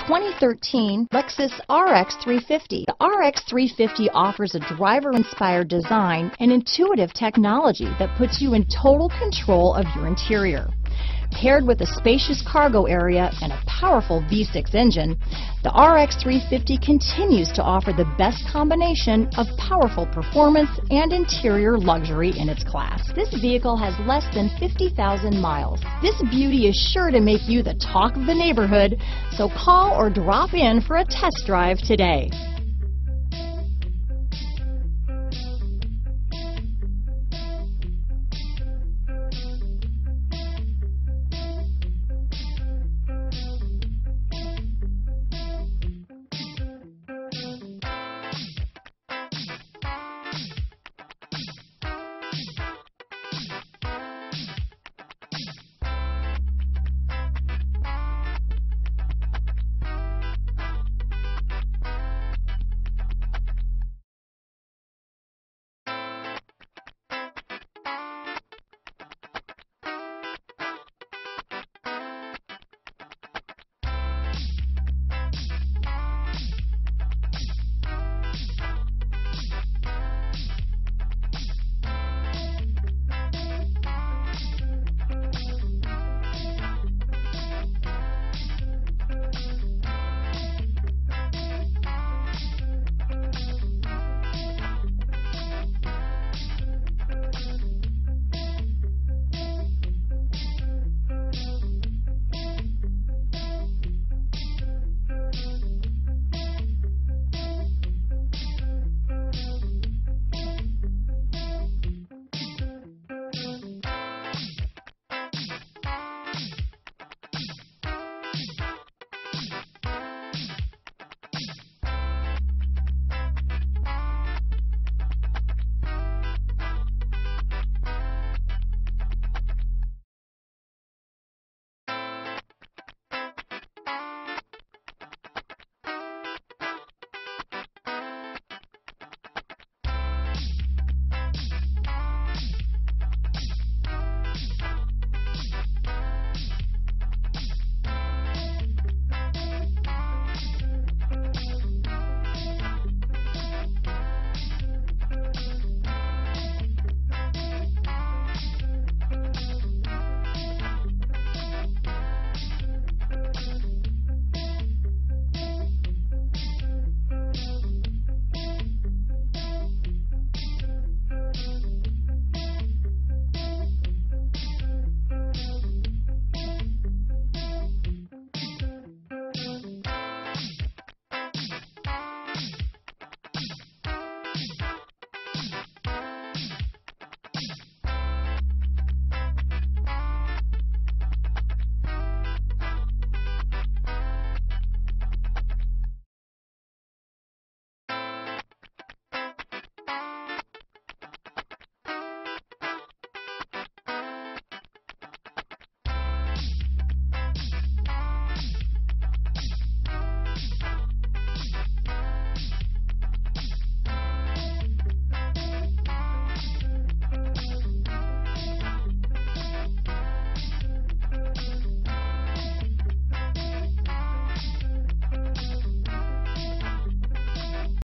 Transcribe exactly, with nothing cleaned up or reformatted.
twenty thirteen Lexus R X three fifty. The R X three fifty offers a driver-inspired design and intuitive technology that puts you in total control of your interior. Paired with a spacious cargo area and a powerful V six engine, the R X three fifty continues to offer the best combination of powerful performance and interior luxury in its class. This vehicle has less than fifty thousand miles. This beauty is sure to make you the talk of the neighborhood, so call or drop in for a test drive today.